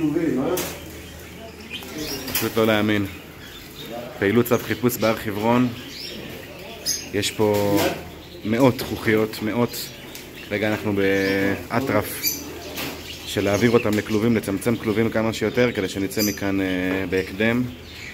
פשוט לא להאמין. פעילות צו חיפוש בהר חברון. יש פה מאות חוכיות, מאות. רגע אנחנו באטרף של להעביר אותם לכלובים, לצמצם כלובים כמה שיותר כדי שנצא מכאן בהקדם.